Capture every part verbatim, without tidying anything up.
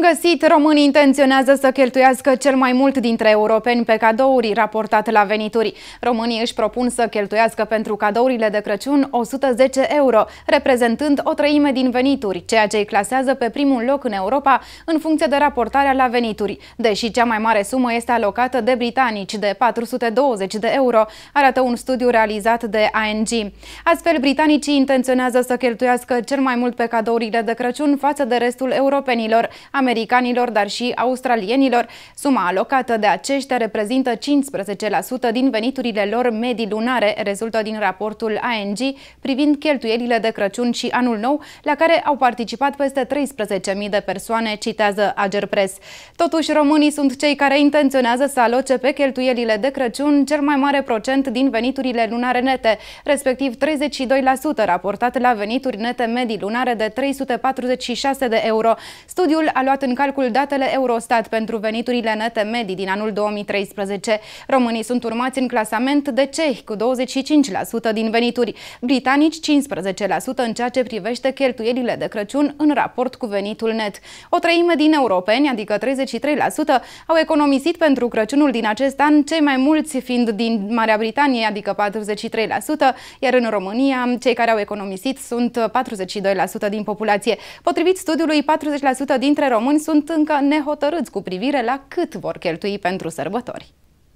găsit, românii intenționează să cheltuiască cel mai mult dintre europeni pe cadouri, raportat la venituri. Românii își propun să cheltuiască pentru cadourile de Crăciun o sută zece euro, reprezentând o treime din venituri, ceea ce îi clasează pe primul loc în Europa în funcție de raportarea la venituri, deși cea mai mare sumă este alocată de britanici, de patru sute douăzeci de euro, arată un studiu realizat de A N G. Astfel, britanicii intenționează să cheltuiască cel mai mult pe cadourile de Crăciun față de restul europenilor, americanilor, dar și australienilor. Suma alocată de aceștia reprezintă cincisprezece la sută din veniturile lor medii lunare, rezultă din raportul A N G privind cheltuielile de Crăciun și Anul Nou, la care au participat peste treisprezece mii de persoane, citează Agerpres. Totuși, românii sunt cei care intenționează să aloce pe cheltuielile de Crăciun cel mai mare procent din veniturile lunare nete, respectiv treizeci și doi la sută, raportat la venituri nete medii lunare de trei sute patruzeci și șase de euro. Studiul a luat în calcul datele Eurostat pentru veniturile nete medii din anul două mii treisprezece. Românii sunt urmați în clasament de cehi cu douăzeci și cinci la sută din venituri, britanici cincisprezece la sută în ceea ce privește cheltuielile de Crăciun în raport cu venitul net. O treime din europeni, adică treizeci și trei la sută, au economisit pentru Crăciunul din acest an, cei mai mulți fiind din Marea Britanie, adică patruzeci și trei la sută, iar în România cei care au economisit sunt patruzeci și doi la sută din populație. Potrivit studiului, patruzeci la sută dintre români sunt încă nehotărâți cu privire la cât vor cheltui pentru sărbători.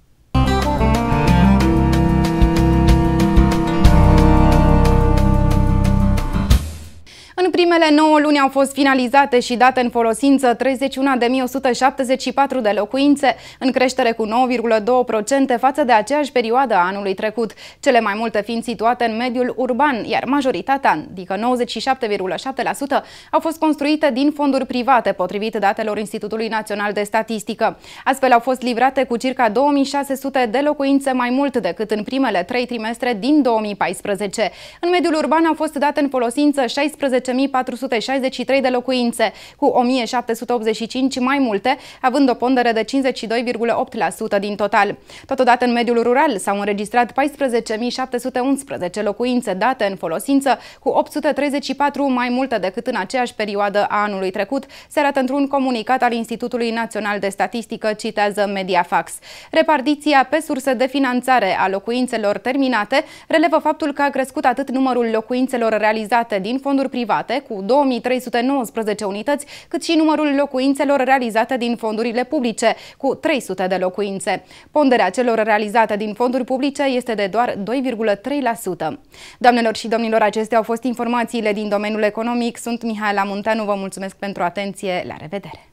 În primele nouă luni au fost finalizate și date în folosință treizeci și unu de mii o sută șaptezeci și patru de locuințe, în creștere cu nouă virgulă doi la sută față de aceeași perioadă a anului trecut, cele mai multe fiind situate în mediul urban, iar majoritatea, adică nouăzeci și șapte virgulă șapte la sută, au fost construite din fonduri private, potrivit datelor Institutului Național de Statistică. Astfel au fost livrate cu circa două mii șase sute de locuințe mai mult decât în primele trei trimestre din două mii paisprezece. În mediul urban au fost date în folosință șaisprezece mii patru sute șaizeci și trei de locuințe, cu o mie șapte sute optzeci și cinci mai multe, având o pondere de cincizeci și doi virgulă opt la sută din total. Totodată, în mediul rural s-au înregistrat paisprezece mii șapte sute unsprezece locuințe date în folosință, cu opt sute treizeci și patru mai multe decât în aceeași perioadă a anului trecut, se arată într-un comunicat al Institutului Național de Statistică, citează Mediafax. Repartiția pe surse de finanțare a locuințelor terminate relevă faptul că a crescut atât numărul locuințelor realizate din fonduri private, cu două mii trei sute nouăsprezece unități, cât și numărul locuințelor realizate din fondurile publice, cu trei sute de locuințe. Ponderea celor realizate din fonduri publice este de doar doi virgulă trei la sută. Doamnelor și domnilor, acestea au fost informațiile din domeniul economic. Sunt Mihaela Munteanu, vă mulțumesc pentru atenție, la revedere!